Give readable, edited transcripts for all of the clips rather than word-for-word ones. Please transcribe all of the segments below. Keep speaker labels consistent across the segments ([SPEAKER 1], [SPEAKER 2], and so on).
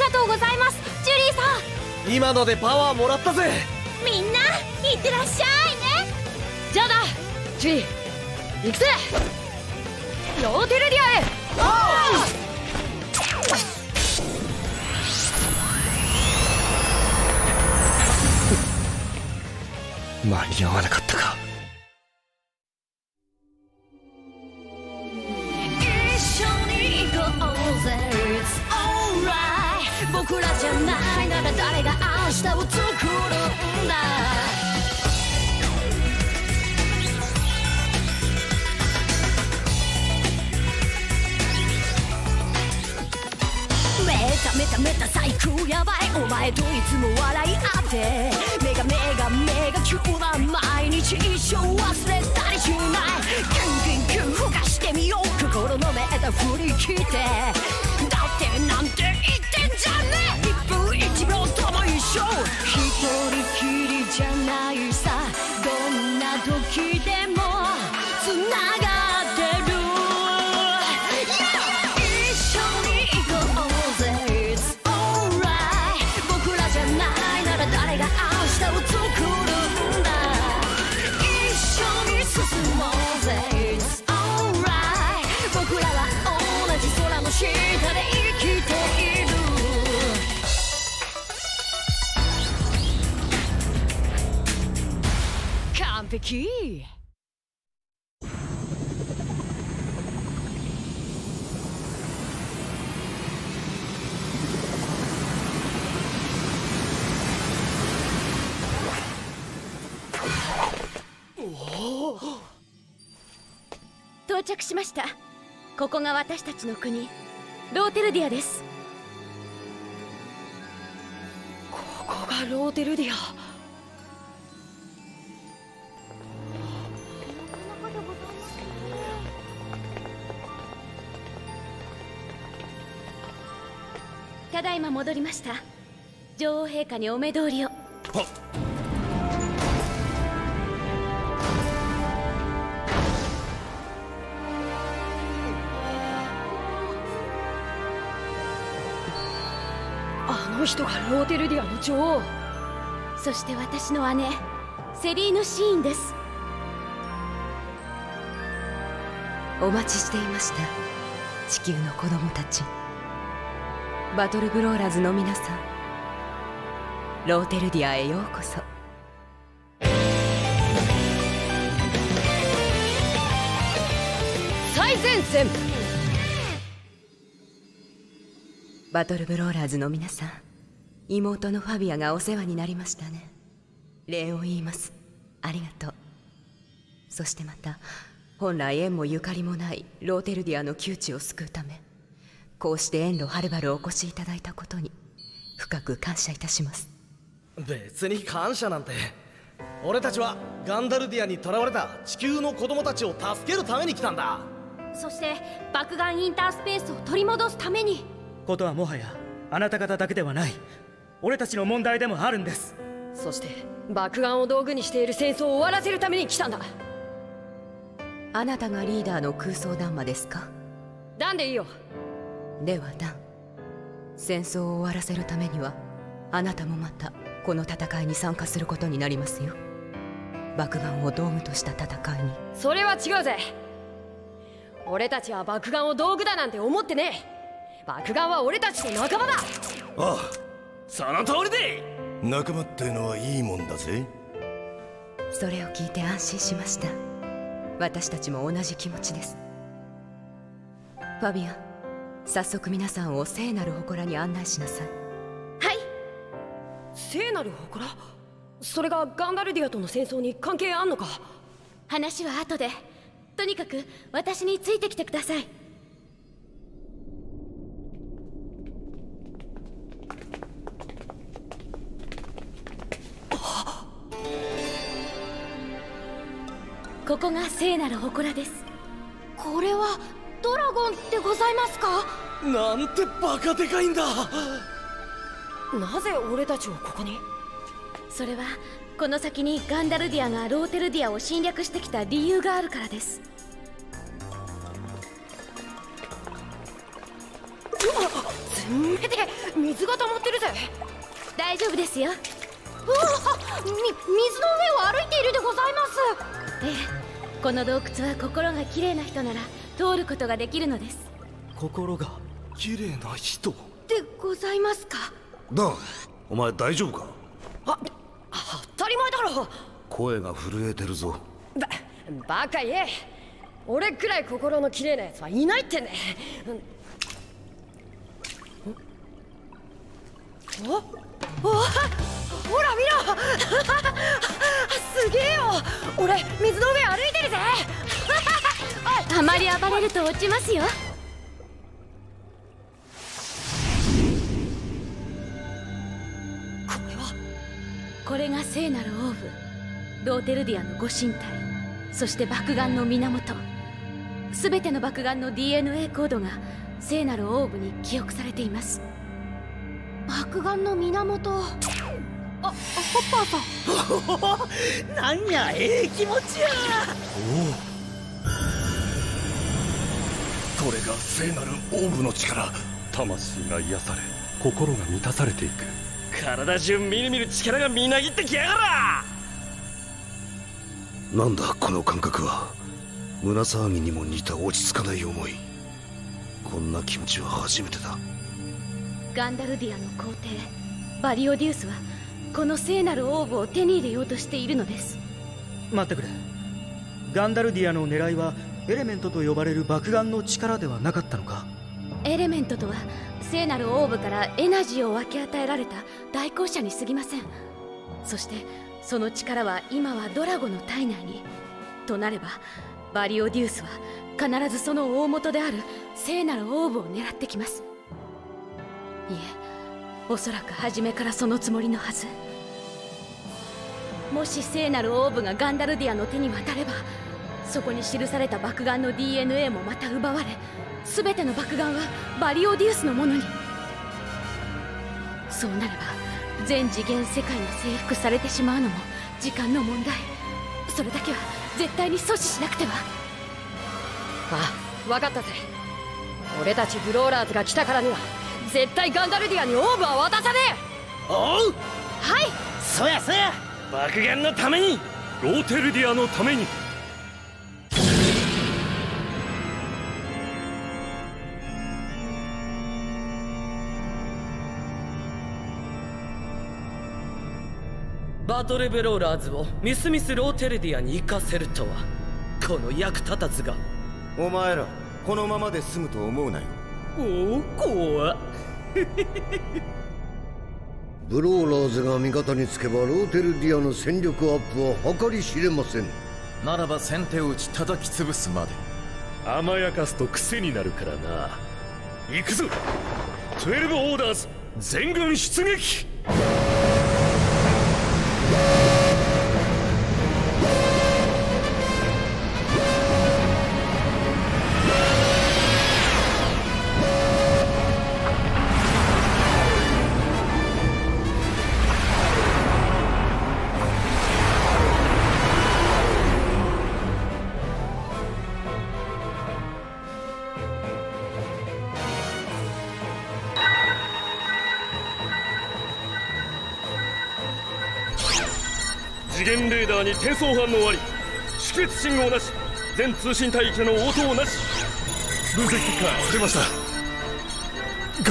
[SPEAKER 1] がとうございますジュリーさん。
[SPEAKER 2] 今のでパワーもらったぜ。
[SPEAKER 1] みんないってらっしゃいね。
[SPEAKER 3] じゃあだジュリー、行くぜローテルディアへ。
[SPEAKER 2] 間に合わなかったか。
[SPEAKER 1] 一緒に行こうぜ It's alright。 僕らじゃないなら誰が明日を作るんだ。メタメタ最高やばいお前といつも笑い合ってメガ急な毎日一生忘れたりしないキュンふかしてみよう心のメータ振り切ってだってなんて言ってんじゃねえ1分1秒とも一緒一人きりじゃないさどんな時でもつながってる下で生きている完璧。到着しました。ここが私たちの国ローテルディアです。
[SPEAKER 3] ここがローテルディア。
[SPEAKER 1] ただいま戻りました。女王陛下にお目通りを。
[SPEAKER 3] あの人がローテルディアの女王。
[SPEAKER 1] そして私の姉セリーヌ・シーンです。
[SPEAKER 4] お待ちしていました。地球の子供たち、バトルブローラーズの皆さん、ローテルディアへようこそ。
[SPEAKER 3] 最前線。
[SPEAKER 4] バトルブローラーズの皆さん、妹のファビアがお世話になりましたね。礼を言います。ありがとう。そしてまた本来縁もゆかりもないローテルディアの窮地を救うため、こうして遠路はるばるお越しいただいたことに深く感謝いたします。
[SPEAKER 2] 別に感謝なんて。俺たちはガンダルディアに囚われた地球の子供たちを助けるために来たんだ。
[SPEAKER 1] そして爆眼インタースペースを取り戻すために。
[SPEAKER 5] ことはもはやあなた方だけではない、俺たちの問題でもあるんです。
[SPEAKER 3] そして爆眼を道具にしている戦争を終わらせるために来たんだ。
[SPEAKER 4] あなたがリーダーの空想ダンマですか？
[SPEAKER 3] ダンでいいよ。
[SPEAKER 4] ではダン、戦争を終わらせるためにはあなたもまたこの戦いに参加することになりますよ。爆眼を道具とした戦いに。
[SPEAKER 3] それは違うぜ。俺たちは爆眼を道具だなんて思ってねえ。爆眼は俺たちの仲間だ。
[SPEAKER 6] ああ、その通りで。仲間ってのはいいもんだぜ。
[SPEAKER 4] それを聞いて安心しました。私たちも同じ気持ちです。ファビアン、早速皆さんを聖なる祠に案内しなさい。
[SPEAKER 1] はい。
[SPEAKER 3] 聖なる祠？それがガンダルディアとの戦争に関係あんのか？
[SPEAKER 1] 話は後で。とにかく私についてきてください。ここが聖なる祠です。これはドラゴンでございますか？
[SPEAKER 2] なんてバカでかいんだ。
[SPEAKER 3] なぜ俺たちをここに？
[SPEAKER 1] それはこの先にガンダルディアがローテルディアを侵略してきた理由があるからです。
[SPEAKER 3] 目で水が溜まってるぜ。
[SPEAKER 1] 大丈夫ですよ。
[SPEAKER 3] うわ、水の上を歩いているでございます。
[SPEAKER 1] ええ、この洞窟は心が綺麗な人なら通ることができるのです。
[SPEAKER 2] 心が綺麗な人
[SPEAKER 3] でございますか。
[SPEAKER 6] ダン、お前大丈夫か？
[SPEAKER 3] 当たり前だろう。
[SPEAKER 6] 声が震えてるぞ。
[SPEAKER 3] バカ言え。俺くらい心の綺麗なやつはいないってね。おお、ほら見ろすげえよ。俺水の上歩いてるぜ
[SPEAKER 1] あまり暴れると落ちますよ。これが聖なるオーブ、ローテルディアのご神体、そして爆眼の源。すべての爆眼の DNA コードが聖なるオーブに記憶されています。
[SPEAKER 3] 爆眼の源。ホッパーさん
[SPEAKER 2] なんや気持ちや。
[SPEAKER 6] これが聖なるオーブの力。
[SPEAKER 7] 魂が癒され心が満たされていく。
[SPEAKER 2] 体中みるみる力がみなぎってきやがら。
[SPEAKER 6] なんだこの感覚は。胸騒ぎにも似た落ち着かない思い。こんな気持ちは初めてだ。
[SPEAKER 1] ガンダルディアの皇帝バリオデュースはこの聖なるオーブを手に入れようとしているのです。
[SPEAKER 5] 待ってくれ。ガンダルディアの狙いはエレメントと呼ばれる爆眼の力ではなかったのか？
[SPEAKER 1] エレメントとは聖なるオーブからエナジーを分け与えられた代行者に過ぎません。そしてその力は今はドラゴの体内に。となればバリオデュースは必ずその大元である聖なるオーブを狙ってきます。いえ、おそらく初めからそのつもりのはず。もし聖なるオーブがガンダルディアの手に渡れば、そこに記された爆眼の DNA もまた奪われ、全ての爆眼はバリオデュースのものに。そうなれば全次元世界が征服されてしまうのも時間の問題。それだけは絶対に阻止しなくては。
[SPEAKER 3] 分かったぜ。俺たちブローラーズが来たからには絶対ガンダルディアにオーブは渡さねえ。
[SPEAKER 2] おう、
[SPEAKER 3] はい。
[SPEAKER 2] そやそや、爆眼のために、
[SPEAKER 7] ローテルディアのために。
[SPEAKER 2] バトルブローラーズをミスミスローテルディアに行かせるとは、この役立たずが。
[SPEAKER 6] お前らこのままで済むと思うなよ。
[SPEAKER 2] おお、怖っ
[SPEAKER 8] ブローラーズが味方につけばローテルディアの戦力アップは計り知れません。
[SPEAKER 9] ならば先手を打ち叩き潰すまで。
[SPEAKER 7] 甘やかすと癖になるからな。行くぞ12オーダーズ全軍出撃。次元レーダーに転送反応あり、識別信号なし、全通信帯域での応答なし。分析結果出ました。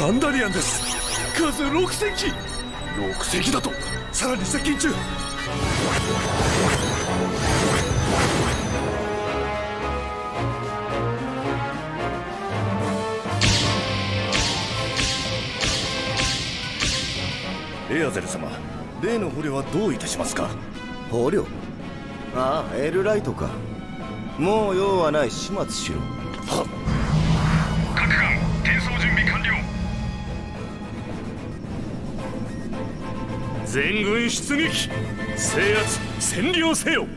[SPEAKER 7] ガンダリアンです。数6隻。6隻だとさらに接近中。
[SPEAKER 6] エアゼル様、例の捕虜はどういたしますか？捕虜？ああ、エルライトか。もう用はない、始末しろ。はっ。
[SPEAKER 7] 各艦転送準備完了。全軍出撃、制圧占領せよ。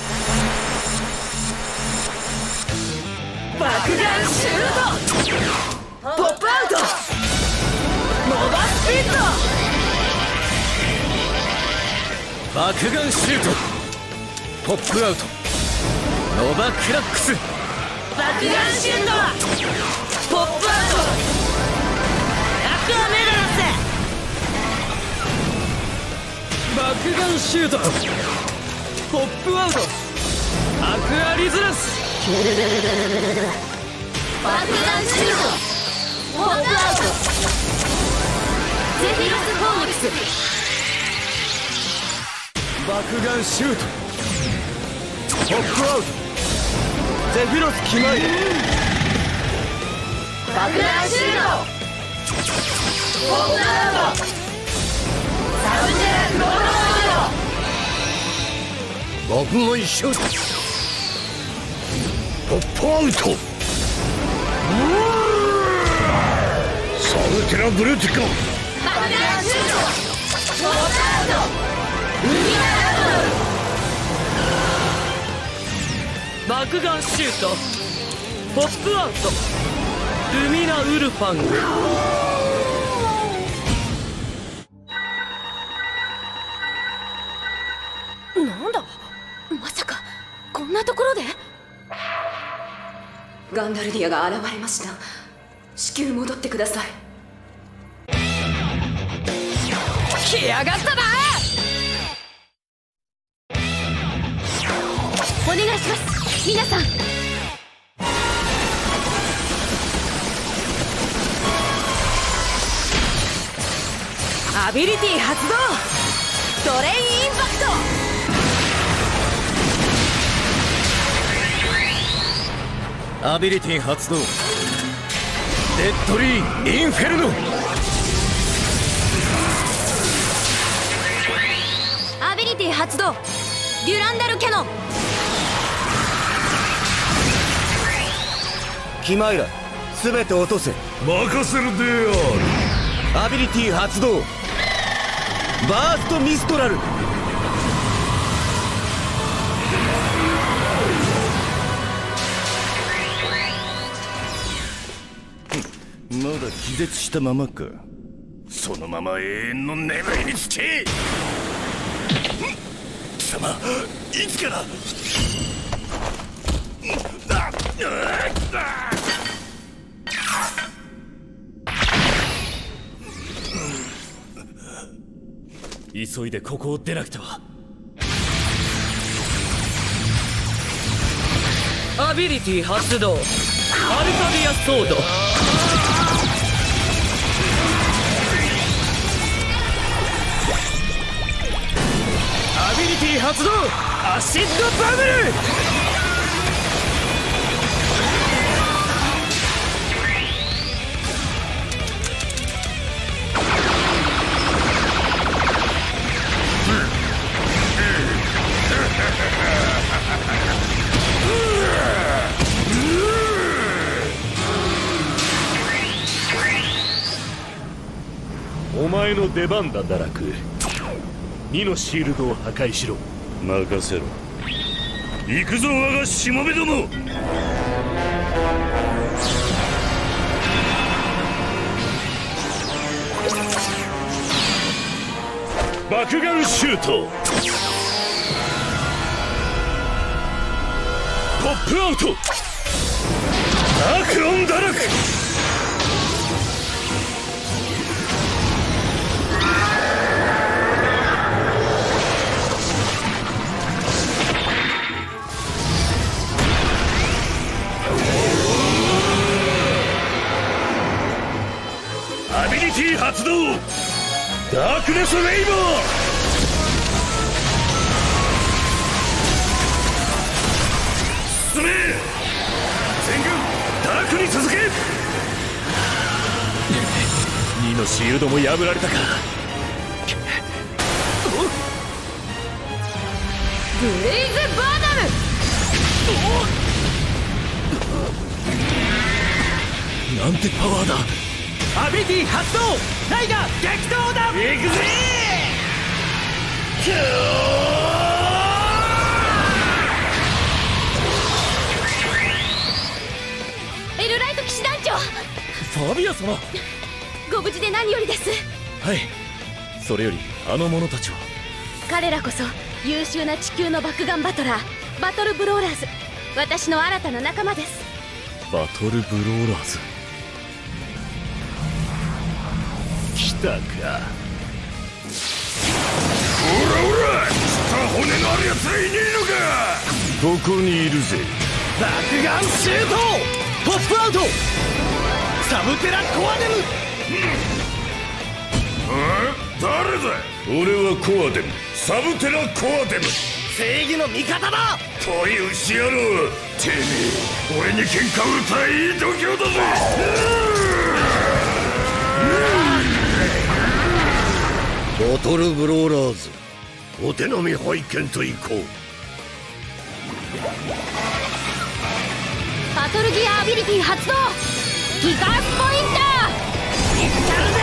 [SPEAKER 3] 爆弾シュート、ポップアウト、ノバスピット。
[SPEAKER 9] 爆弾シュート、ポップアウト、ノバクラックス。
[SPEAKER 3] 爆弾シュート、ポップアウト、アク
[SPEAKER 9] 爆弾シュート、ポップアウト、アクアリズラス。
[SPEAKER 1] 爆弾シュート、ポップアウト、ゼフィロスフォーニクス。
[SPEAKER 6] 爆弾シュート、ポップアウト、ゼフィロスキマイル。
[SPEAKER 1] 爆弾シュート、ポップアウト、サブジェラクロード
[SPEAKER 8] 爆買いシュート、ポップアウト、サルテラブルティカ。
[SPEAKER 1] 爆弾シュート、ポップアウト、ウミナラ
[SPEAKER 9] 爆弾シュート、ポップアウト、ルミナウルファング。
[SPEAKER 3] なんだ、まさかこんなところで。
[SPEAKER 4] ガンダルディアが現れました。至急戻ってください。
[SPEAKER 3] 来やがったな。お願いします皆さん。アビリティ発動、トレインインパクト。
[SPEAKER 9] アビリティ発動、デッドリーインフェルノ。
[SPEAKER 3] アビリティ発動、デュランダルキャノン。
[SPEAKER 6] キマイラ、すべて落とせ。
[SPEAKER 7] 任せるである。
[SPEAKER 6] アビリティ発動、バーストミストラル。まだ気絶したままか。そのまま永遠の眠りにつけ。貴様、いつから
[SPEAKER 9] 急いでここを出なくては。アビリティ発動、アルカディアソード。アビリティ発動、アシッドバブル。
[SPEAKER 7] お前の出番だ、堕落。2のシールドを破壊しろ。任せろ。行くぞ我がしもべども。爆弾シュート、ポップアウト、アクロン堕落。アビリティ発動、ダークネスレイバー。進め、全軍ダークに続け。2のシールドも破られたか。
[SPEAKER 3] ブレイズバーナム。
[SPEAKER 7] なんてパワーだ。
[SPEAKER 9] アビリティ発動、タイガー激闘だ。
[SPEAKER 7] 行くぜ。
[SPEAKER 3] エルライト騎士団長、
[SPEAKER 9] ファビア様。
[SPEAKER 3] ご無事で何よりです。
[SPEAKER 7] はい、それよりあの者たちは。
[SPEAKER 3] 彼らこそ優秀な地球の爆弾バトラー、バトルブローラーズ、私の新たな仲間です。
[SPEAKER 7] バトルブローラーズ。 たか。おらおら、下骨のあるやつはいねえのか。ここにいるぜ。
[SPEAKER 2] 爆弾シュート、ポップアウト、サブテラコアデム。
[SPEAKER 7] 誰だ。俺はコアデム、サブテラコアデム。
[SPEAKER 2] 正義の味方だ。
[SPEAKER 7] こい牛野郎、てめえ俺に喧嘩売ったらいい度胸だぜ。
[SPEAKER 8] バトルブローラーズ、お手並み拝見といこう。
[SPEAKER 1] バトルギアアビリティ発動、ギガースポインター。いったるぜ。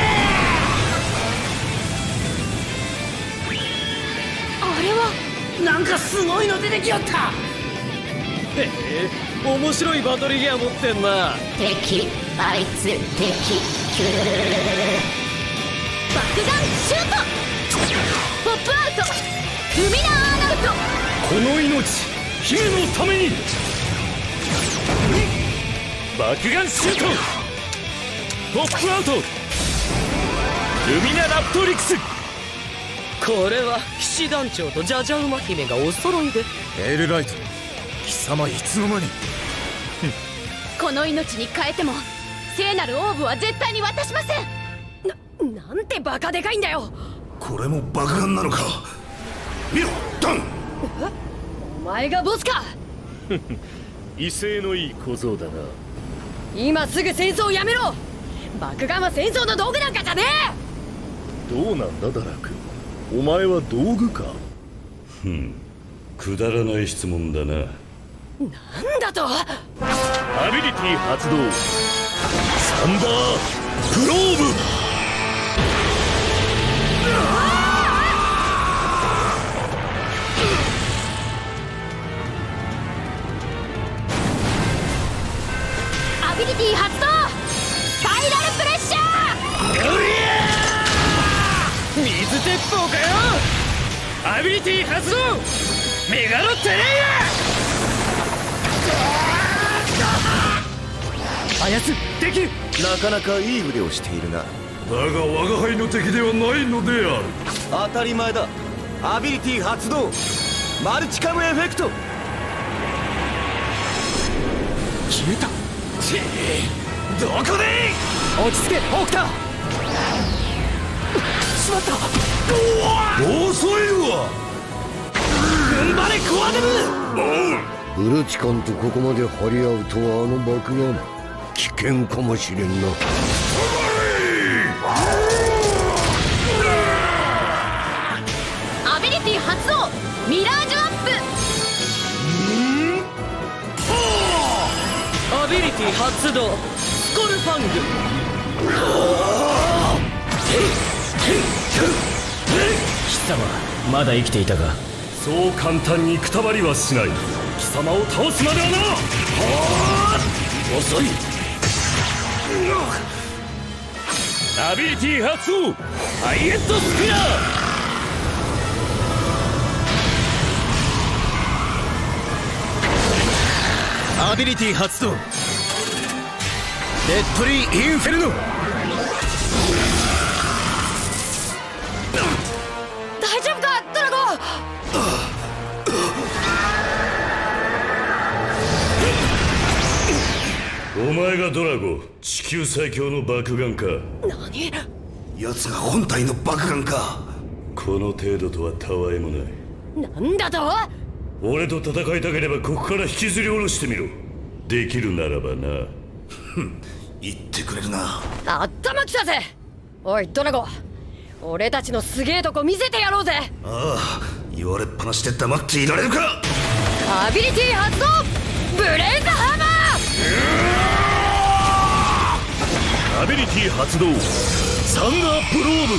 [SPEAKER 1] あれは
[SPEAKER 2] なんかすごいの出てきよった。へえ、面白いバトルギア持ってんな。
[SPEAKER 1] 敵、あいつ敵。爆弾シュート、ポップアウト、ルミナーアーナウト。
[SPEAKER 7] この命、姫のために。爆弾シュート、ポップアウト、ルミナラプトリクス。
[SPEAKER 2] これは騎士団長とジャジャ馬姫がお揃いで。
[SPEAKER 7] エールライト、貴様いつの間に。
[SPEAKER 1] この命に変えても聖なるオーブは絶対に渡しません。
[SPEAKER 3] なんてバカでかいんだよ。
[SPEAKER 7] これも爆弾なのか。見ろ、ダン。
[SPEAKER 3] お前がボスか。
[SPEAKER 7] 威勢のいい小僧だな。
[SPEAKER 3] 今すぐ戦争をやめろ。爆弾は戦争の道具なんかじゃね
[SPEAKER 7] え。どうなんだダラク、お前は道具か。
[SPEAKER 10] くだらない質問だな。
[SPEAKER 3] なんだと。
[SPEAKER 7] アビリティ発動、サンダープローブ。
[SPEAKER 1] アビリティ発動、スパイラルプレッシャー。
[SPEAKER 9] 水鉄砲かよ。アビリティ発動、メガロテレイヤ。
[SPEAKER 2] 操できる。
[SPEAKER 6] なかなかいい腕をしているな。
[SPEAKER 7] だが我が輩の敵ではないのである。
[SPEAKER 6] 当たり前だ。アビリティ発動、マルチカムエフェクト。
[SPEAKER 2] 消えた。どこで。落ち着けホークター。しまった。
[SPEAKER 7] 遅いわ。
[SPEAKER 2] 踏ん張れコアデム。
[SPEAKER 8] ブルチカンとここまで張り合うとは。あの爆弾危険かもしれんな。
[SPEAKER 1] アビリティ発動、ミラージュアップ。
[SPEAKER 9] アビリティ発動、スコルファング。貴様まだ生きていたが。
[SPEAKER 7] そう簡単にくたばりはしない。貴様を倒すまではな。遅い。アビリティ発動、ハイヘッドスピナ
[SPEAKER 2] ー。アビリティ発動、デッドリーインフェルノ。
[SPEAKER 3] 大丈夫かドラゴン。
[SPEAKER 10] お前がドラゴ、地球最強の爆弾か。
[SPEAKER 3] 何。
[SPEAKER 7] 奴が本体の爆弾か。
[SPEAKER 10] この程度とはたわいもない。
[SPEAKER 3] なんだと。
[SPEAKER 10] 俺と戦いたければここから引きずり下ろしてみろ。できるならばな。
[SPEAKER 7] 言ってくれるな。
[SPEAKER 3] 頭きたぜ。おいドラゴン、俺たちのすげえとこ見せてやろうぜ。
[SPEAKER 7] ああ、言われっぱなしで黙っていられるか。
[SPEAKER 3] アビリティ発動、ブレイズハマー。
[SPEAKER 7] アビリティ発動、サンダープローブ。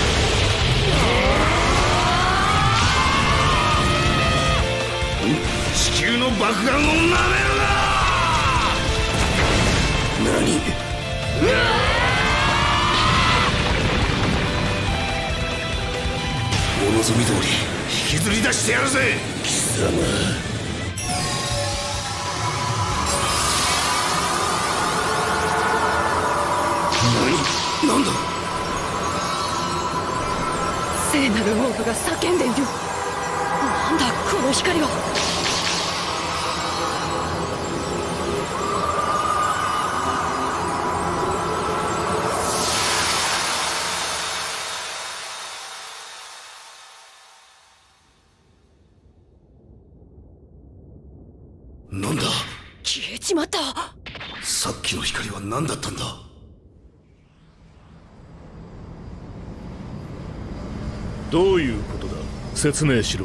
[SPEAKER 7] 地球の爆弾をなめるな。何。お望み通り引きずり出してやるぜ貴様。なんだ。
[SPEAKER 3] 聖なるオーブが叫んでいる。なんだこの光は。
[SPEAKER 6] なんだ。
[SPEAKER 3] 消えちまった。
[SPEAKER 6] さっきの光は何だったんだ。
[SPEAKER 10] どういうことだ、説明しろ。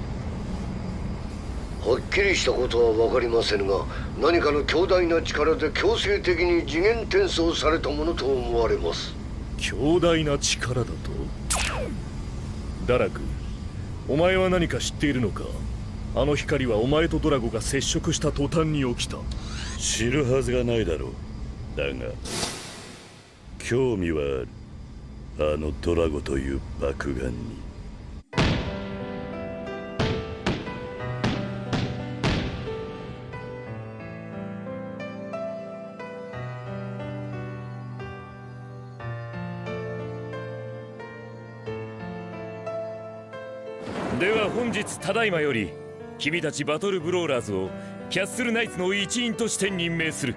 [SPEAKER 8] はっきりしたことは分かりませんが、何かの強大な力で強制的に次元転送されたものと思われます。
[SPEAKER 10] 強大な力だと。ダラク、お前は何か知っているのか。あの光はお前とドラゴが接触した途端に起きた。知るはずがないだろう。だが興味はある。あのドラゴという爆弾に。では本日ただいまより君たちバトルブローラーズをキャッスルナイツの一員として任命する。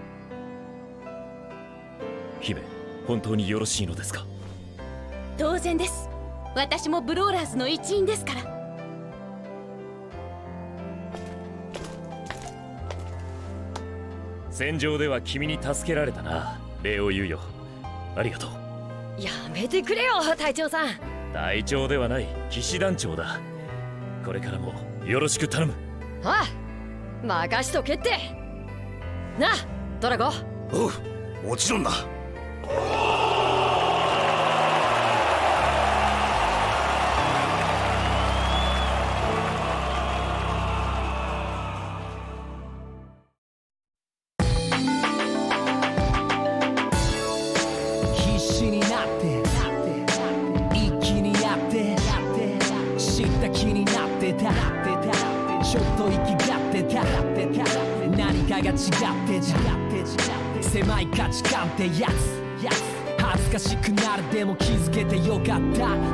[SPEAKER 10] 姫、本当によろしいのですか。
[SPEAKER 1] 当然です。私もブローラーズの一員ですから。
[SPEAKER 10] 戦場では君に助けられたな、礼を言うよ。ありがとう。
[SPEAKER 3] やめてくれよ隊長さん。
[SPEAKER 10] 隊長ではない、騎士団長だ。これからもよろしく頼む。
[SPEAKER 3] ああ、任しとけってなあドラゴ。
[SPEAKER 6] おう、もちろんだ。
[SPEAKER 11] 必死になって一気にやって知った気になってた。ちょっと息がってた。何かが違ってじゃ。狭い価値観ってやつ。恥ずかしくなるでも気づけてよかった。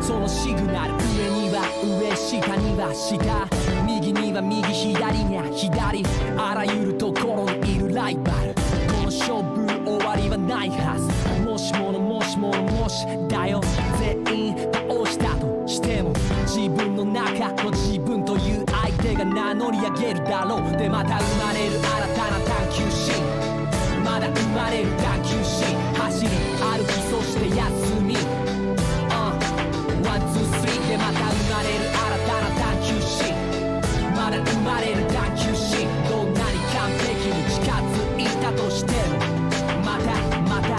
[SPEAKER 11] そのシグナル、上には上、下には下、右には右、左には左。あらゆるところにいるライバル。この勝負終わりはないはず。もしものもしものもしだよ。全員倒したとしても自分の中の自分という相手が名乗り上げるだろう。でまた生まれる新たな探求心。まだ生まれる探求心。走り歩きそして休み。ワンツースリーでまた生まれる新たな探求心。まだ生まれる探求心。どんなに完璧に近づいたとしてもまたまた。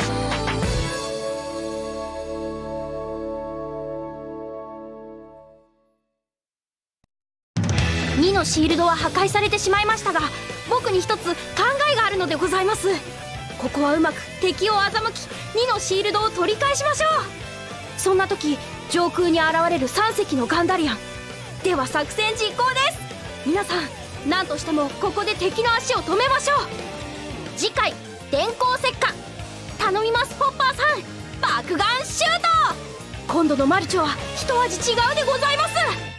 [SPEAKER 1] 2のシールドは破壊されてしまいましたが、僕に一つ考えがあるのでございます。ここはうまく敵を欺き2のシールドを取り返しましょう。そんな時上空に現れる3隻のガンダリアン。では作戦実行です。皆さん何としてもここで敵の足を止めましょう。次回電光石火。頼みますポッパーさん。爆眼シュート。今度のマルチョは一味違うでございます。